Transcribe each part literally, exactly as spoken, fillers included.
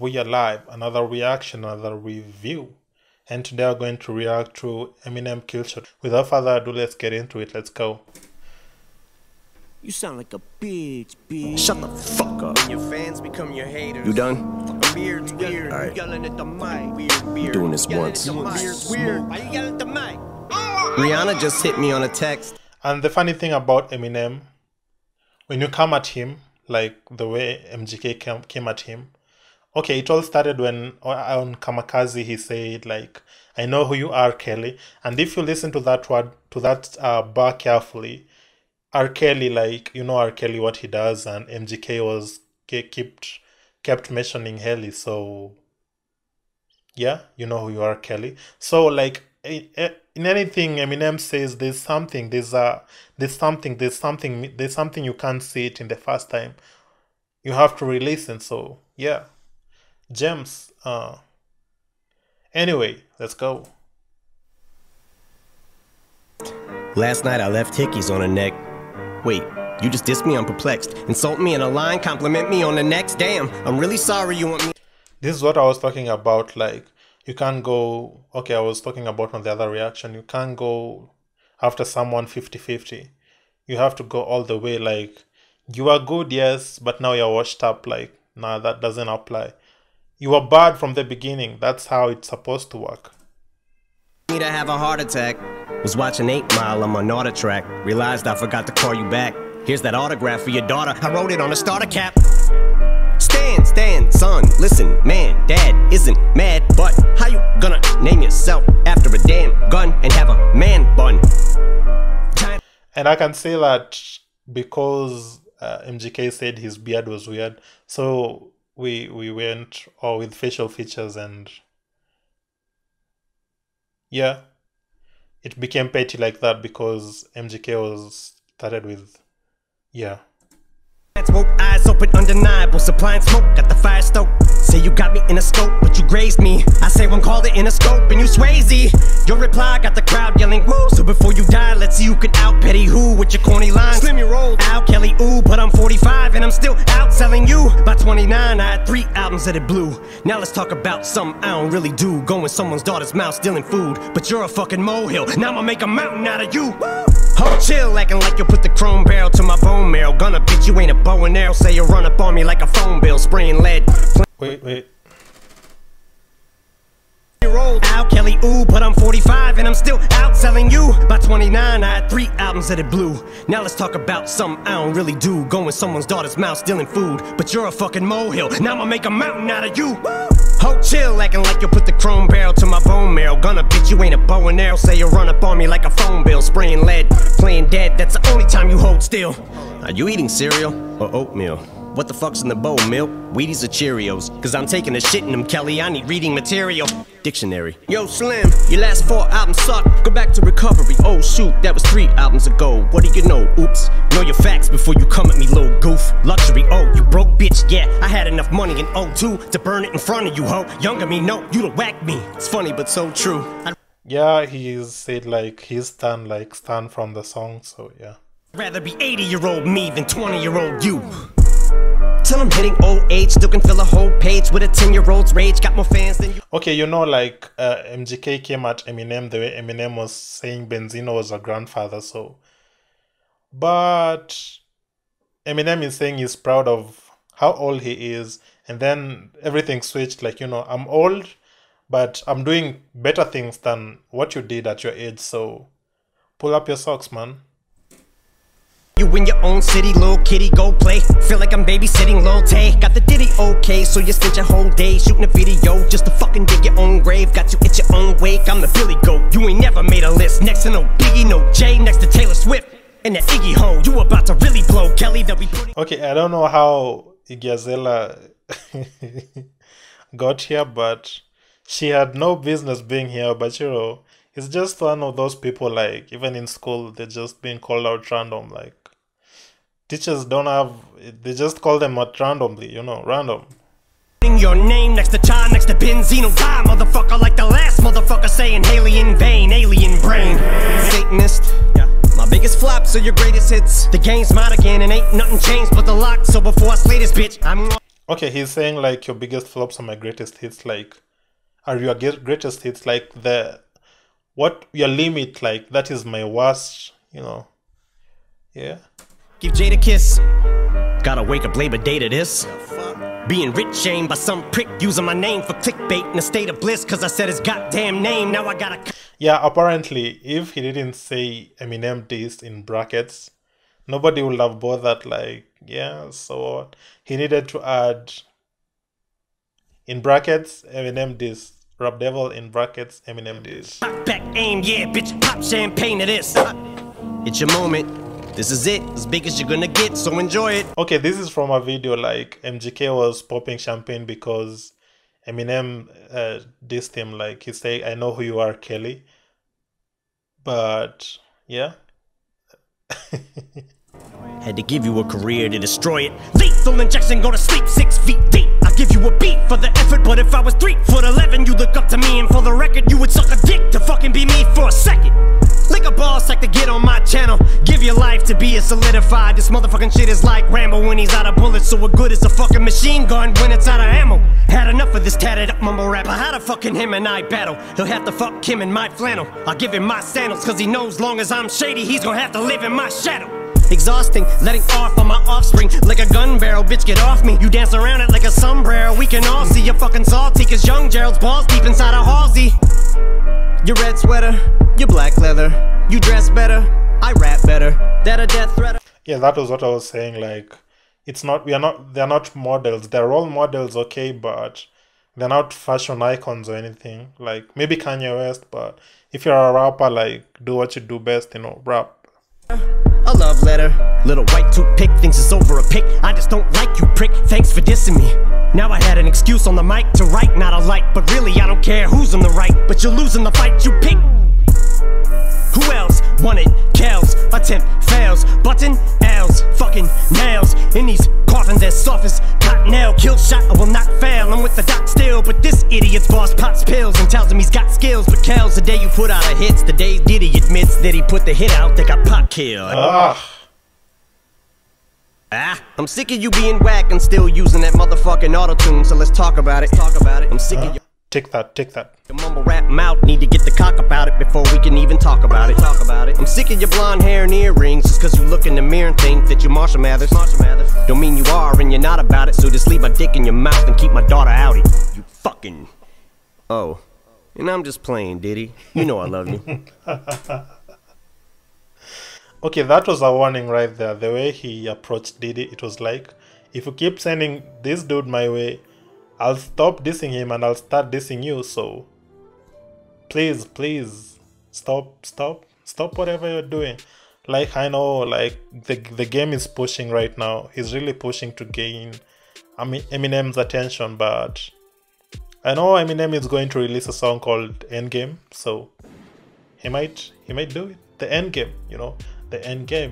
we are live, another reaction, another review. And today we're going to react to Eminem Killshot. Without further ado, let's get into it. Let's go. You sound like a bitch, bitch. Shut the fuck up. Your fans become your haters. You done? Weird's weird. All right. You yelling at the mic. Weird, weird. Doing this once. Weird's weird. Why you yelling at the mic? Rihanna just hit me on a text. And the funny thing about Eminem, when you come at him, like the way M G K came, came at him, okay, it all started when on Kamikaze he said, like, I know who you are, Kelly. And if you listen to that word, to that uh, bar carefully, R. Kelly, like, you know R. Kelly, what he does, and M G K was kept kept mentioning Kelly. So yeah, you know who you are, Kelly. So like in anything Eminem says, there's something, there's a there's something, there's something, there's something you can't see it in the first time. You have to re-listen. So yeah, gems. Uh, anyway, let's go. Last night I left hickeys on her neck. Wait, you just dissed me? I'm perplexed. Insult me in a line, compliment me on the next. Damn, I'm really sorry you want me. This is what I was talking about. Like, you can't go, okay, I was talking about on the other reaction. You can't go after someone fifty fifty. You have to go all the way. Like, you are good, yes, but now you're washed up. Like, nah, that doesn't apply. You were bad from the beginning. That's how it's supposed to work. Me to have a heart attack. Was watching eight mile on my Nauta track. Realized I forgot to call you back. Here's that autograph for your daughter. I wrote it on a starter cap. Stand, stand, son, listen, man, dad isn't mad, but how you gonna name yourself after a damn gun and have a man bun? And I can say that because uh, M G K said his beard was weird, so we we went all with facial features, and yeah, it became petty like that because M G K was started with, yeah. Smoke, eyes open, undeniable, supplying smoke, got the fire stoked. Say you got me in a scope, but you grazed me. I say one called it in a scope, and you Swayze. Your reply got the crowd yelling, woo. So before you die, let's see who can out petty who with your corny lines. Slim your roll, Al Kelly, ooh, but I'm forty-five and I'm still out selling you. By twenty-nine, I had three albums that it blew. Now let's talk about something I don't really do. Go in someone's daughter's mouth, stealing food, but you're a fucking molehill. Now I'ma make a mountain out of you. Woo. Hold chill, acting like you'll put the chrome barrel to my bone marrow. Gonna bitch, you ain't a bow and arrow. Say you run up on me like a phone bill, spraying lead. Wait, wait. Al Kelly, ooh, but I'm forty-five and I'm still out selling you. By twenty-nine, I had three albums that it blew. Now let's talk about something I don't really do. Go in someone's daughter's mouth, stealing food, but you're a fucking molehill. Now I'ma make a mountain out of you. Hold chill, acting like you'll put the chrome barrel to my bone marrow. Gonna bitch, you ain't a bow and arrow. Say you run up on me like a phone bill, spraying lead, playing dead. That's the only time you hold still. Are you eating cereal or oatmeal? What the fuck's in the bowl, milk? Wheaties or Cheerios? Cause I'm taking a shit in them, Kelly, I need reading material. Dictionary. Yo, Slim, your last four albums suck. Go back to recovery. Oh shoot, that was three albums ago. What do you know? Oops. Know your facts before you come at me, little goof. Luxury, oh, you broke bitch, yeah. I had enough money in oh two to burn it in front of you, ho. Younger me, no, you'd have whacked me. It's funny, but so true. I'd yeah, he said like he's Stan, like Stan from the song, so yeah. Rather be eighty year old me than twenty year old you. Till I'm hitting old age, still can fill a whole page with a ten year old's rage. Got more fans than you. Okay, you know, like uh, M G K came at Eminem the way Eminem was saying Benzino was a grandfather, so. But Eminem is saying he's proud of how old he is, and then everything switched, like, you know, I'm old, but I'm doing better things than what you did at your age, so pull up your socks, man. You in your own city, little kitty, go play. Feel like I'm babysitting Lil Tay. Got the ditty okay, so you spent your whole day shooting a video just to fucking dig your own grave. Got you at your own wake, I'm the Billy Goat. You ain't never made a list. Next to no Biggie, no Jay, next to Taylor Swift and that Iggy Ho. You about to really blow, Kelly, that we putting. Okay, I don't know how Iggy Azalea got here, but she had no business being here, but you know, it's just one of those people, like, even in school, they're just being called out random, like, teachers don't have, they just call them out randomly, you know, random. Your name next to Chai, next to Benzino, die, motherfucker, like the last motherfucker saying Haley in vain, alien brain. Satanist, yeah. My biggest flops are your greatest hits. The game's mine again and ain't nothing changed but the lock. So before I slay this bitch, I'm Okay, he's saying like your biggest flops are my greatest hits. Like, are your ge- greatest hits like the what your limit? Like that is my worst. You know. Yeah. Give Jade a kiss. Gotta wake up Labor Day to this. Being rich shamed by some prick using my name for clickbait in a state of bliss cause I said his goddamn name. Now I gotta. Yeah, apparently, if he didn't say Eminem this in brackets, nobody would have bothered. Like, yeah, so he needed to add in brackets Eminem this. Rap Devil in brackets Eminem this. Back aim, yeah, bitch, pop champagne to this. It's your moment. This is it, as big as you're gonna get, so enjoy it. Okay, this is from a video like M G K was popping champagne because Eminem uh, dissed him. Like he say, I know who you are, Kelly. But yeah. Had to give you a career to destroy it. Lethal injection, go to sleep six feet deep. I give you a beat for the effort, but if I was three foot eleven, you look up to me, and for the record, you would suck a dick to fucking be me for a second. Lick a ball sack to get on my channel. Give your life to be a solidified. This motherfucking shit is like Rambo when he's out of bullets. So what good is a fucking machine gun when it's out of ammo? Had enough of this tatted up mumble rapper. How the fucking him and I battle? He'll have to fuck him in my flannel. I'll give him my sandals cause he knows long as I'm shady, he's gonna have to live in my shadow. Exhausting, letting off on my offspring like a gun barrel, bitch get off me. You dance around it like a sombrero. We can all see you're fucking salty cause young Gerald's balls deep inside a Halsey. Your red sweater, your black leather. You dress better, I rap better. That a death threat. Yeah, that was what I was saying. Like, it's not, we are not, they're not models. They're role models, okay, but they're not fashion icons or anything. Like, maybe Kanye West, but if you're a rapper, like, do what you do best, you know, rap. A love letter. Little white toothpick thinks it's over a pick. I just don't like you, prick. Thanks for dissing me. Now I had an excuse on the mic to write, not a light. But really, I don't care who's on the right. But you're losing the fight you pick. Who else wanted Kells? Attempt fails. Button L's. Fucking nails. In these coffins as soft as cottonelle. Kill shot, I will not fail. I'm with the doc still. But this idiot's boss pops pills and tells him he's got skills. But Kells, the day you put out a hits, the day Diddy admits that he put the hit out that got pop killed. Ah. Ah, I'm sick of you being whack and still using that motherfucking auto-tune, so let's talk about it. Talk about it. I'm sick Uh, of you. take that, take that. Your mumble rap mouth, need to get the cock about it before we can even talk about it. Talk about it. I'm sick of your blonde hair and earrings just cause you look in the mirror and think that you're Marshall Mathers. Marshall Mathers. Don't mean you are and you're not about it, so just leave my dick in your mouth and keep my daughter out it. You fucking. Oh. And I'm just playing, Diddy. You know I love you. Okay, that was a warning right there. The way he approached Diddy, it was like, if you keep sending this dude my way, I'll stop dissing him and I'll start dissing you. So please, please stop, stop, stop whatever you're doing. Like, I know, like, the, the game is pushing right now. He's really pushing to gain I mean, Eminem's attention, but I know Eminem is going to release a song called Endgame, so he might, he might do it. The Endgame, you know, the Endgame.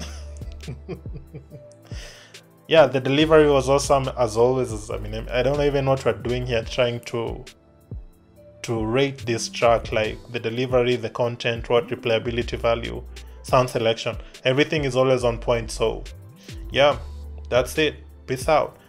Yeah, the delivery was awesome as always. I mean, I don't even know what we're doing here, trying to to rate this track, like the delivery, the content, what replayability value, sound selection, everything is always on point. So yeah, that's it. Peace out.